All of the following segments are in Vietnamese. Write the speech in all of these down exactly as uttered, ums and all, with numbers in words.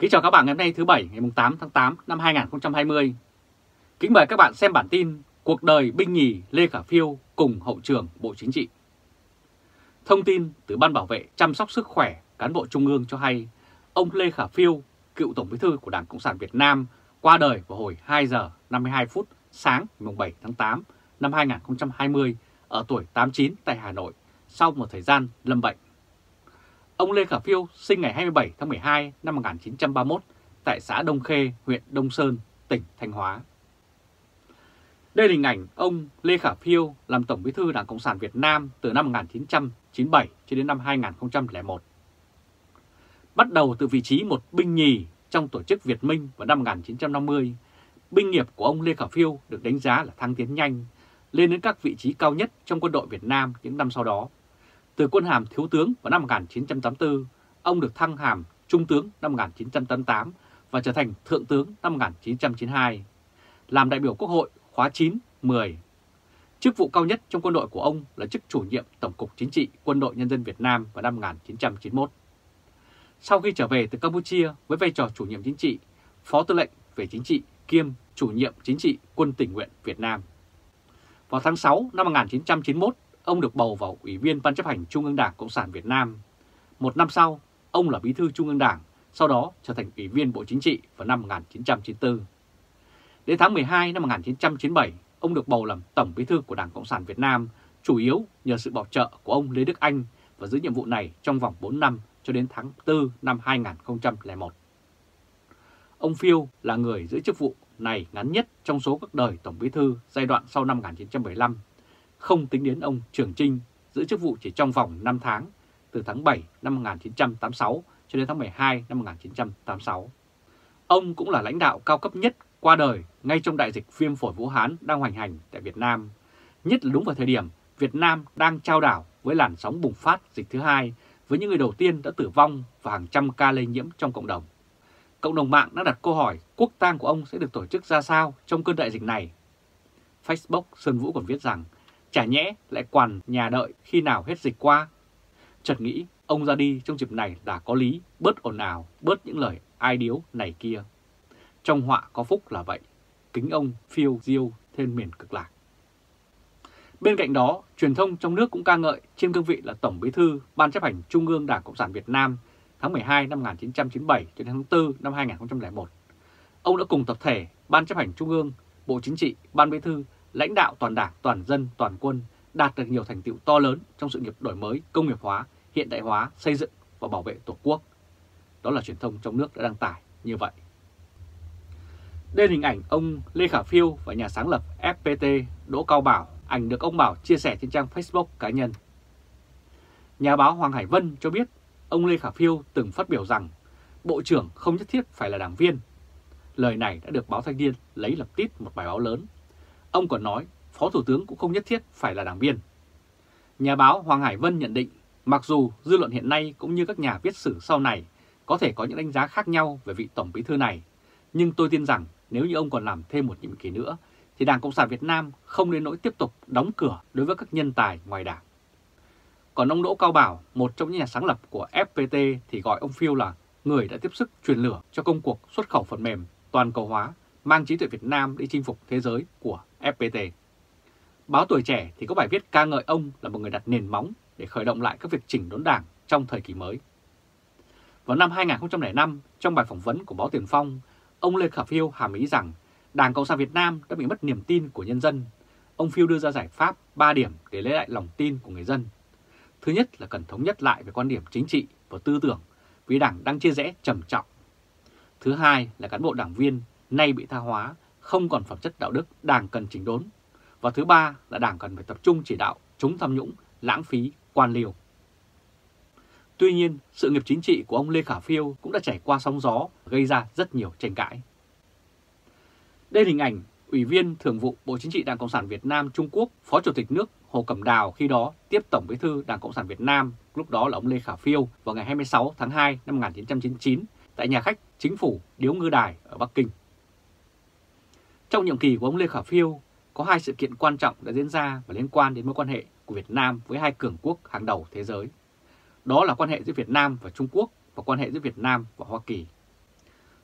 Kính chào các bạn ngày hôm nay thứ Bảy ngày tám tháng tám năm hai nghìn không trăm hai mươi. Kính mời các bạn xem bản tin Cuộc đời binh nhì Lê Khả Phiêu cùng Hậu Trường Bộ Chính trị. Thông tin từ Ban Bảo vệ chăm sóc sức khỏe cán bộ Trung ương cho hay ông Lê Khả Phiêu, cựu Tổng Bí thư của Đảng Cộng sản Việt Nam, qua đời vào hồi hai giờ năm mươi hai phút sáng ngày bảy tháng tám năm hai nghìn không trăm hai mươi ở tuổi tám mươi chín tại Hà Nội sau một thời gian lâm bệnh. Ông Lê Khả Phiêu sinh ngày hai mươi bảy tháng mười hai năm một nghìn chín trăm ba mươi mốt tại xã Đông Khê, huyện Đông Sơn, tỉnh Thanh Hóa. Đây là hình ảnh ông Lê Khả Phiêu làm Tổng Bí thư Đảng Cộng sản Việt Nam từ năm một nghìn chín trăm chín mươi bảy cho đến năm hai nghìn không trăm lẻ một. Bắt đầu từ vị trí một binh nhì trong tổ chức Việt Minh vào năm một nghìn chín trăm năm mươi, binh nghiệp của ông Lê Khả Phiêu được đánh giá là thăng tiến nhanh, lên đến các vị trí cao nhất trong quân đội Việt Nam những năm sau đó. Từ quân hàm thiếu tướng vào năm một nghìn chín trăm tám mươi tư, ông được thăng hàm trung tướng năm một nghìn chín trăm tám mươi tám và trở thành thượng tướng năm một nghìn chín trăm chín mươi hai. Làm đại biểu Quốc hội khóa chín, mười. Chức vụ cao nhất trong quân đội của ông là chức chủ nhiệm Tổng cục Chính trị Quân đội Nhân dân Việt Nam vào năm một nghìn chín trăm chín mươi mốt. Sau khi trở về từ Campuchia với vai trò chủ nhiệm chính trị, phó tư lệnh về chính trị kiêm chủ nhiệm chính trị Quân tình nguyện Việt Nam. Vào tháng sáu năm một nghìn chín trăm chín mươi mốt, ông được bầu vào Ủy viên Ban chấp hành Trung ương Đảng Cộng sản Việt Nam. Một năm sau, ông là Bí thư Trung ương Đảng, sau đó trở thành Ủy viên Bộ Chính trị vào năm một nghìn chín trăm chín mươi tư. Đến tháng mười hai năm một nghìn chín trăm chín mươi bảy, ông được bầu làm Tổng Bí thư của Đảng Cộng sản Việt Nam, chủ yếu nhờ sự bảo trợ của ông Lê Đức Anh và giữ nhiệm vụ này trong vòng bốn năm cho đến tháng tư năm hai nghìn không trăm lẻ một. Ông Phiêu là người giữ chức vụ này ngắn nhất trong số các đời Tổng Bí thư giai đoạn sau năm một nghìn chín trăm bảy mươi lăm, không tính đến ông Trường Chinh giữ chức vụ chỉ trong vòng năm tháng, từ tháng bảy năm một nghìn chín trăm tám mươi sáu cho đến tháng mười hai năm một nghìn chín trăm tám mươi sáu. Ông cũng là lãnh đạo cao cấp nhất qua đời ngay trong đại dịch viêm phổi Vũ Hán đang hoành hành tại Việt Nam, nhất là đúng vào thời điểm Việt Nam đang chao đảo với làn sóng bùng phát dịch thứ hai, với những người đầu tiên đã tử vong và hàng trăm ca lây nhiễm trong cộng đồng. Cộng đồng mạng đã đặt câu hỏi quốc tang của ông sẽ được tổ chức ra sao trong cơn đại dịch này. Facebook Sơn Vũ còn viết rằng, chả nhẽ lại quằn nhà đợi khi nào hết dịch qua. Chợt nghĩ ông ra đi trong dịp này đã có lý, bớt ồn ào, bớt những lời ai điếu này kia. Trong họa có phúc là vậy, kính ông Phiêu diêu thêm miền cực lạc. Bên cạnh đó, truyền thông trong nước cũng ca ngợi trên cương vị là Tổng Bí thư Ban chấp hành Trung ương Đảng Cộng sản Việt Nam tháng mười hai năm một nghìn chín trăm chín mươi bảy đến tháng tư năm hai nghìn không trăm lẻ một. Ông đã cùng tập thể Ban chấp hành Trung ương, Bộ Chính trị, Ban Bí thư, lãnh đạo toàn đảng, toàn dân, toàn quân đạt được nhiều thành tựu to lớn trong sự nghiệp đổi mới, công nghiệp hóa, hiện đại hóa, xây dựng và bảo vệ Tổ quốc. Đó là truyền thông trong nước đã đăng tải như vậy. Đây là hình ảnh ông Lê Khả Phiêu và nhà sáng lập ép pê tê Đỗ Cao Bảo, ảnh được ông Bảo chia sẻ trên trang Facebook cá nhân. Nhà báo Hoàng Hải Vân cho biết ông Lê Khả Phiêu từng phát biểu rằng Bộ trưởng không nhất thiết phải là đảng viên. Lời này đã được báo Thanh Niên lấy làm tít một bài báo lớn. Ông còn nói Phó Thủ tướng cũng không nhất thiết phải là đảng viên. Nhà báo Hoàng Hải Vân nhận định mặc dù dư luận hiện nay cũng như các nhà viết sử sau này có thể có những đánh giá khác nhau về vị Tổng Bí thư này, nhưng tôi tin rằng nếu như ông còn làm thêm một nhiệm kỳ nữa thì Đảng Cộng sản Việt Nam không đến nỗi tiếp tục đóng cửa đối với các nhân tài ngoài đảng. Còn ông Đỗ Cao Bảo, một trong những nhà sáng lập của ép pê tê thì gọi ông Phiêu là người đã tiếp sức truyền lửa cho công cuộc xuất khẩu phần mềm toàn cầu hóa mang trí tuệ Việt Nam đi chinh phục thế giới của ép pê tê. Báo Tuổi Trẻ thì có bài viết ca ngợi ông là một người đặt nền móng để khởi động lại các việc chỉnh đốn đảng trong thời kỳ mới. Vào năm hai nghìn không trăm lẻ năm, trong bài phỏng vấn của báo Tiền Phong, ông Lê Khả Phiêu hàm ý rằng Đảng Cộng sản Việt Nam đã bị mất niềm tin của nhân dân. Ông Phiêu đưa ra giải pháp ba điểm để lấy lại lòng tin của người dân. Thứ nhất là cần thống nhất lại về quan điểm chính trị và tư tưởng vì đảng đang chia rẽ trầm trọng. Thứ hai là cán bộ đảng viên nay bị tha hóa, không còn phẩm chất đạo đức, đảng cần chỉnh đốn. Và thứ ba là đảng cần phải tập trung chỉ đạo chống tham nhũng, lãng phí, quan liêu. Tuy nhiên, sự nghiệp chính trị của ông Lê Khả Phiêu cũng đã trải qua sóng gió, gây ra rất nhiều tranh cãi. Đây là hình ảnh Ủy viên Thường vụ Bộ Chính trị Đảng Cộng sản Việt Nam Trung Quốc, Phó Chủ tịch nước Hồ Cẩm Đào khi đó tiếp Tổng Bí thư Đảng Cộng sản Việt Nam, lúc đó là ông Lê Khả Phiêu, vào ngày hai mươi sáu tháng hai năm một nghìn chín trăm chín mươi chín tại nhà khách Chính phủ Điếu Ngư Đài ở Bắc Kinh. Trong nhiệm kỳ của ông Lê Khả Phiêu, có hai sự kiện quan trọng đã diễn ra và liên quan đến mối quan hệ của Việt Nam với hai cường quốc hàng đầu thế giới. Đó là quan hệ giữa Việt Nam và Trung Quốc và quan hệ giữa Việt Nam và Hoa Kỳ.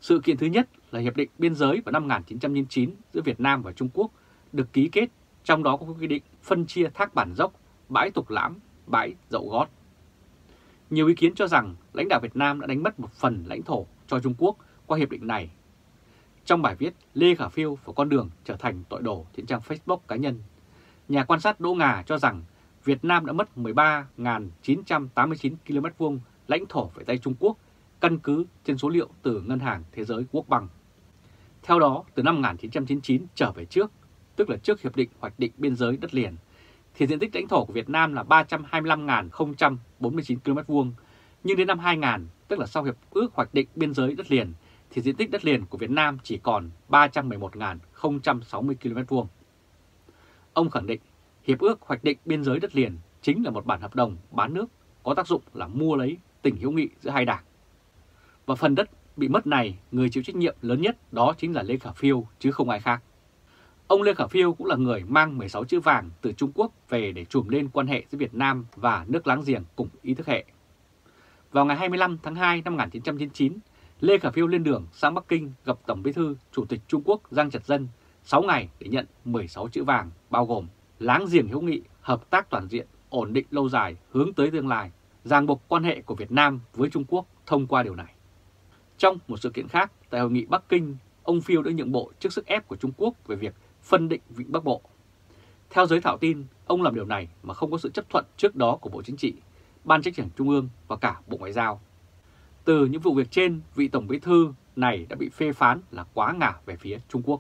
Sự kiện thứ nhất là Hiệp định Biên giới vào năm một nghìn chín trăm chín mươi chín giữa Việt Nam và Trung Quốc được ký kết, trong đó có quy định phân chia thác Bản Dốc, bãi Tục Lãm, bãi Dậu Gót. Nhiều ý kiến cho rằng lãnh đạo Việt Nam đã đánh mất một phần lãnh thổ cho Trung Quốc qua hiệp định này. Trong bài viết Lê Khả Phiêu và con đường trở thành tội đồ trên trang Facebook cá nhân, nhà quan sát Đỗ Ngà cho rằng Việt Nam đã mất mười ba nghìn chín trăm tám mươi chín ki lô mét vuông lãnh thổ về tay Trung Quốc, căn cứ trên số liệu từ Ngân hàng Thế giới World Bank. Theo đó, từ năm một nghìn chín trăm chín mươi chín trở về trước, tức là trước Hiệp định Hoạch định Biên giới đất liền, thì diện tích lãnh thổ của Việt Nam là ba trăm hai mươi lăm nghìn không trăm bốn mươi chín ki lô mét vuông, nhưng đến năm hai nghìn, tức là sau Hiệp ước Hoạch định Biên giới đất liền, thì diện tích đất liền của Việt Nam chỉ còn ba trăm mười một nghìn không trăm sáu mươi ki lô mét vuông. Ông khẳng định Hiệp ước Hoạch định Biên giới đất liền chính là một bản hợp đồng bán nước có tác dụng là mua lấy tình hữu nghị giữa hai đảng. Và phần đất bị mất này, người chịu trách nhiệm lớn nhất đó chính là Lê Khả Phiêu chứ không ai khác. Ông Lê Khả Phiêu cũng là người mang mười sáu chữ vàng từ Trung Quốc về để trùm lên quan hệ giữa Việt Nam và nước láng giềng cùng ý thức hệ. Vào ngày hai mươi lăm tháng hai năm một nghìn chín trăm chín mươi chín, Lê Khả Phiêu lên đường sang Bắc Kinh gặp Tổng Bí thư Chủ tịch Trung Quốc Giang Trạch Dân sáu ngày để nhận mười sáu chữ vàng bao gồm láng giềng hữu nghị, hợp tác toàn diện, ổn định lâu dài, hướng tới tương lai, ràng buộc quan hệ của Việt Nam với Trung Quốc thông qua điều này. Trong một sự kiện khác, tại Hội nghị Bắc Kinh, ông Phiêu đã nhượng bộ trước sức ép của Trung Quốc về việc phân định Vịnh Bắc Bộ. Theo giới thạo tin, ông làm điều này mà không có sự chấp thuận trước đó của Bộ Chính trị, Ban Chấp hành Trung ương và cả Bộ Ngoại giao. Từ những vụ việc trên, vị Tổng Bí thư này đã bị phê phán là quá ngả về phía Trung Quốc.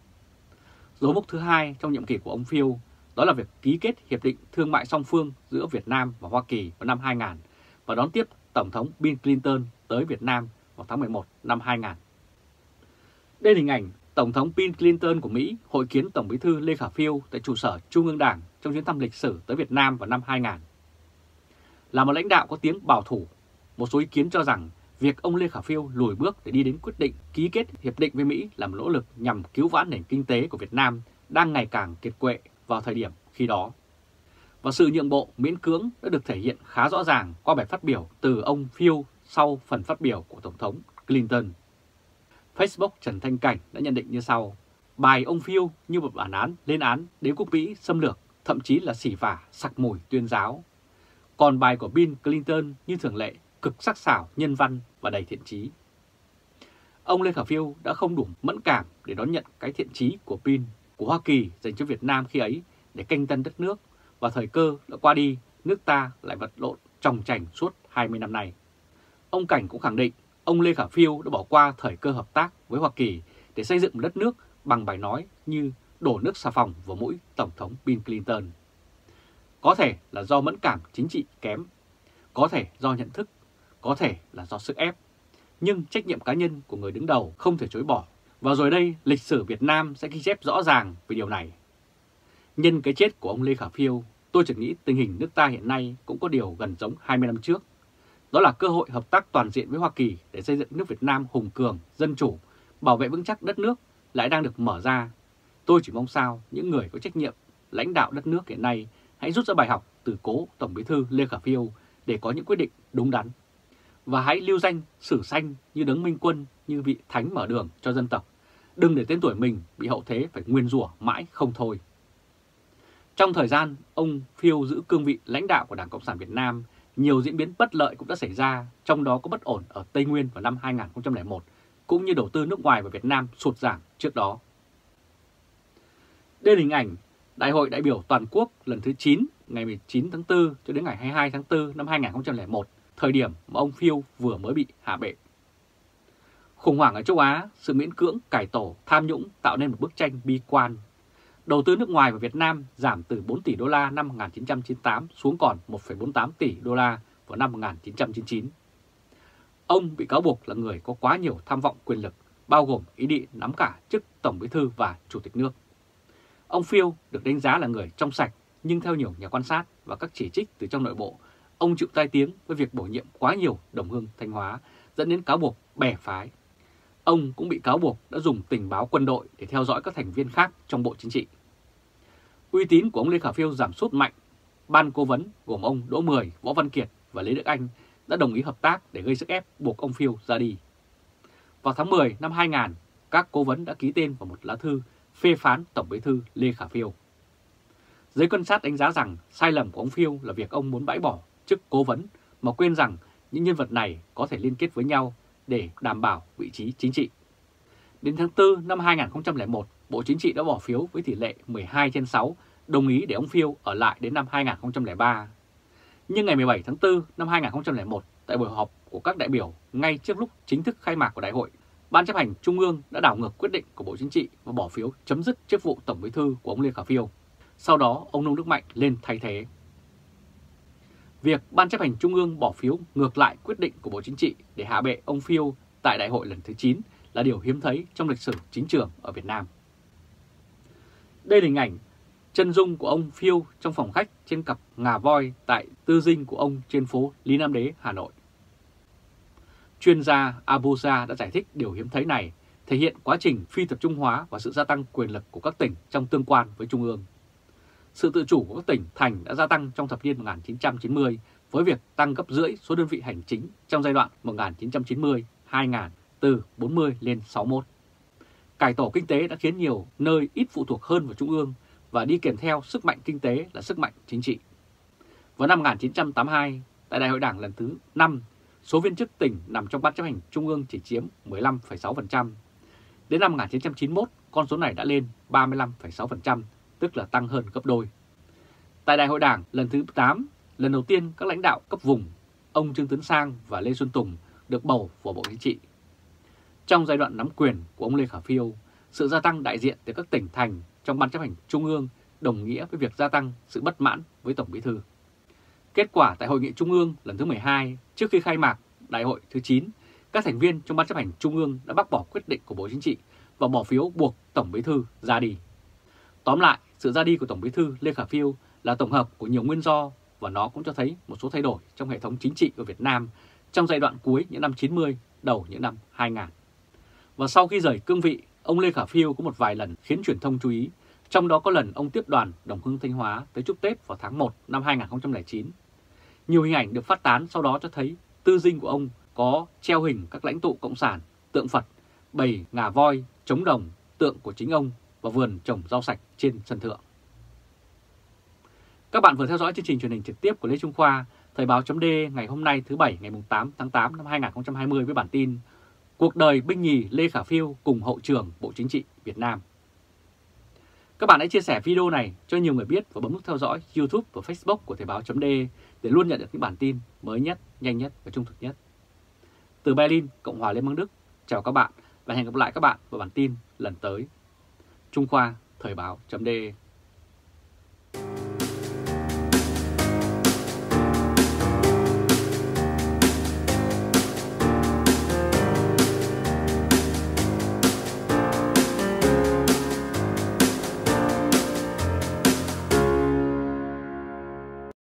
Dấu mốc thứ hai trong nhiệm kỳ của ông Phiêu đó là việc ký kết Hiệp định Thương mại song phương giữa Việt Nam và Hoa Kỳ vào năm hai nghìn và đón tiếp Tổng thống Bill Clinton tới Việt Nam vào tháng mười một năm hai nghìn. Đây là hình ảnh Tổng thống Bill Clinton của Mỹ hội kiến Tổng Bí thư Lê Khả Phiêu tại trụ sở Trung ương Đảng trong chuyến thăm lịch sử tới Việt Nam vào năm hai nghìn. Là một lãnh đạo có tiếng bảo thủ, một số ý kiến cho rằng việc ông Lê Khả Phiêu lùi bước để đi đến quyết định ký kết hiệp định với Mỹ là một nỗ lực nhằm cứu vãn nền kinh tế của Việt Nam đang ngày càng kiệt quệ vào thời điểm khi đó. Và sự nhượng bộ miễn cưỡng đã được thể hiện khá rõ ràng qua bài phát biểu từ ông Phiêu sau phần phát biểu của Tổng thống Clinton. Facebook Trần Thanh Cảnh đã nhận định như sau: bài ông Phiêu như một bản án lên án đế quốc Mỹ xâm lược, thậm chí là xỉ vả sặc mùi tuyên giáo. Còn bài của Bill Clinton như thường lệ, cực sắc sảo, nhân văn và đầy thiện chí. Ông Lê Khả Phiêu đã không đủ mẫn cảm để đón nhận cái thiện chí của Bill, của Hoa Kỳ dành cho Việt Nam khi ấy để canh tân đất nước, và thời cơ đã qua đi, nước ta lại vật lộn tròng trành suốt hai mươi năm nay. Ông Cảnh cũng khẳng định ông Lê Khả Phiêu đã bỏ qua thời cơ hợp tác với Hoa Kỳ để xây dựng một đất nước bằng bài nói như đổ nước xà phòng vào mũi Tổng thống Bill Clinton. Có thể là do mẫn cảm chính trị kém, có thể do nhận thức, có thể là do sức ép, nhưng trách nhiệm cá nhân của người đứng đầu không thể chối bỏ. Và rồi đây, lịch sử Việt Nam sẽ ghi chép rõ ràng về điều này. Nhân cái chết của ông Lê Khả Phiêu, tôi chợt nghĩ tình hình nước ta hiện nay cũng có điều gần giống hai mươi năm trước. Đó là cơ hội hợp tác toàn diện với Hoa Kỳ để xây dựng nước Việt Nam hùng cường, dân chủ, bảo vệ vững chắc đất nước lại đang được mở ra. Tôi chỉ mong sao những người có trách nhiệm lãnh đạo đất nước hiện nay hãy rút ra bài học từ cố Tổng Bí thư Lê Khả Phiêu để có những quyết định đúng đắn. Và hãy lưu danh sử sanh như Đấng Minh Quân, như vị thánh mở đường cho dân tộc. Đừng để tên tuổi mình bị hậu thế phải nguyền rủa mãi không thôi. Trong thời gian ông Phiêu giữ cương vị lãnh đạo của Đảng Cộng sản Việt Nam, nhiều diễn biến bất lợi cũng đã xảy ra, trong đó có bất ổn ở Tây Nguyên vào năm hai nghìn không trăm lẻ một, cũng như đầu tư nước ngoài vào Việt Nam sụt giảm trước đó. Đây là hình ảnh Đại hội đại biểu toàn quốc lần thứ chín ngày mười chín tháng tư cho đến ngày hai mươi hai tháng tư năm hai nghìn không trăm lẻ một, thời điểm mà ông Phiêu vừa mới bị hạ bệ. Khủng hoảng ở châu Á, sự miễn cưỡng cải tổ, tham nhũng tạo nên một bức tranh bi quan. Đầu tư nước ngoài vào Việt Nam giảm từ bốn tỷ đô la năm một nghìn chín trăm chín mươi tám xuống còn một phẩy bốn mươi tám tỷ đô la vào năm một nghìn chín trăm chín mươi chín. Ông bị cáo buộc là người có quá nhiều tham vọng quyền lực, bao gồm ý định nắm cả chức Tổng Bí thư và Chủ tịch nước. Ông Phiêu được đánh giá là người trong sạch, nhưng theo nhiều nhà quan sát và các chỉ trích từ trong nội bộ, ông chịu tai tiếng với việc bổ nhiệm quá nhiều đồng hương Thanh Hóa, dẫn đến cáo buộc bè phái. Ông cũng bị cáo buộc đã dùng tình báo quân đội để theo dõi các thành viên khác trong Bộ Chính trị. Uy tín của ông Lê Khả Phiêu giảm sút mạnh. Ban cố vấn gồm ông Đỗ Mười, Võ Văn Kiệt và Lê Đức Anh đã đồng ý hợp tác để gây sức ép buộc ông Phiêu ra đi. vào tháng mười năm hai nghìn, các cố vấn đã ký tên vào một lá thư phê phán Tổng Bí thư Lê Khả Phiêu. Giới quan sát đánh giá rằng sai lầm của ông Phiêu là việc ông muốn bãi bỏ chức cố vấn mà quên rằng những nhân vật này có thể liên kết với nhau để đảm bảo vị trí chính trị. Đến tháng tư năm hai nghìn không trăm lẻ một, Bộ Chính trị đã bỏ phiếu với tỷ lệ mười hai trên sáu đồng ý để ông Phiêu ở lại đến năm hai nghìn không trăm lẻ ba. Nhưng ngày mười bảy tháng tư năm hai nghìn không trăm lẻ một, tại buổi họp của các đại biểu ngay trước lúc chính thức khai mạc của đại hội, Ban chấp hành Trung ương đã đảo ngược quyết định của Bộ Chính trị và bỏ phiếu chấm dứt chức vụ Tổng Bí thư của ông Lê Khả Phiêu. Sau đó, ông Nông Đức Mạnh lên thay thế. Việc Ban chấp hành Trung ương bỏ phiếu ngược lại quyết định của Bộ Chính trị để hạ bệ ông Phiêu tại đại hội lần thứ chín là điều hiếm thấy trong lịch sử chính trường ở Việt Nam. Đây là hình ảnh chân dung của ông Phiêu trong phòng khách trên cặp ngà voi tại tư dinh của ông trên phố Lý Nam Đế, Hà Nội. Chuyên gia Abuja đã giải thích điều hiếm thấy này thể hiện quá trình phi tập trung hóa và sự gia tăng quyền lực của các tỉnh trong tương quan với Trung ương. Sự tự chủ của các tỉnh, thành đã gia tăng trong thập niên một nghìn chín trăm chín mươi với việc tăng gấp rưỡi số đơn vị hành chính trong giai đoạn một nghìn chín trăm chín mươi đến hai nghìn từ bốn mươi lên sáu mươi mốt. Cải tổ kinh tế đã khiến nhiều nơi ít phụ thuộc hơn vào Trung ương và đi kèm theo sức mạnh kinh tế là sức mạnh chính trị. Vào năm một nghìn chín trăm tám mươi hai, tại Đại hội Đảng lần thứ năm, số viên chức tỉnh nằm trong Ban chấp hành Trung ương chỉ chiếm mười lăm phẩy sáu phần trăm. Đến năm một nghìn chín trăm chín mươi mốt, con số này đã lên ba mươi lăm phẩy sáu phần trăm, tức là tăng hơn gấp đôi. Tại Đại hội Đảng lần thứ tám, lần đầu tiên các lãnh đạo cấp vùng, ông Trương Tấn Sang và Lê Xuân Tùng được bầu vào Bộ Chính trị. Trong giai đoạn nắm quyền của ông Lê Khả Phiêu, sự gia tăng đại diện từ các tỉnh thành trong Ban chấp hành Trung ương đồng nghĩa với việc gia tăng sự bất mãn với Tổng Bí thư. Kết quả tại Hội nghị Trung ương lần thứ mười hai, trước khi khai mạc Đại hội thứ chín, các thành viên trong Ban chấp hành Trung ương đã bác bỏ quyết định của Bộ Chính trị và bỏ phiếu buộc Tổng Bí thư ra đi. Tóm lại, sự ra đi của Tổng Bí thư Lê Khả Phiêu là tổng hợp của nhiều nguyên do và nó cũng cho thấy một số thay đổi trong hệ thống chính trị của Việt Nam trong giai đoạn cuối những năm chín mươi, đầu những năm hai nghìn. Và sau khi rời cương vị, ông Lê Khả Phiêu có một vài lần khiến truyền thông chú ý, trong đó có lần ông tiếp đoàn Đồng Hương Thanh Hóa tới chúc Tết vào tháng một năm hai nghìn không trăm lẻ chín. Nhiều hình ảnh được phát tán sau đó cho thấy tư dinh của ông có treo hình các lãnh tụ Cộng sản, tượng Phật, bầy ngà voi, trống đồng, tượng của chính ông và vườn trồng rau sạch trên sân thượng. Các bạn vừa theo dõi chương trình truyền hình trực tiếp của Lê Trung Khoa, Thời báo chấm D ngày hôm nay thứ Bảy ngày tám tháng tám năm hai nghìn không trăm hai mươi với bản tin Cuộc đời binh nhì Lê Khả Phiêu cùng hậu trường Bộ Chính trị Việt Nam. Các bạn hãy chia sẻ video này cho nhiều người biết và bấm nút theo dõi YouTube và Facebook của Thời báo chấm D để luôn nhận được những bản tin mới nhất, nhanh nhất và trung thực nhất. Từ Berlin, Cộng hòa Liên bang Đức, chào các bạn và hẹn gặp lại các bạn vào bản tin lần tới. Trung Khoa, Thời báo chấm D.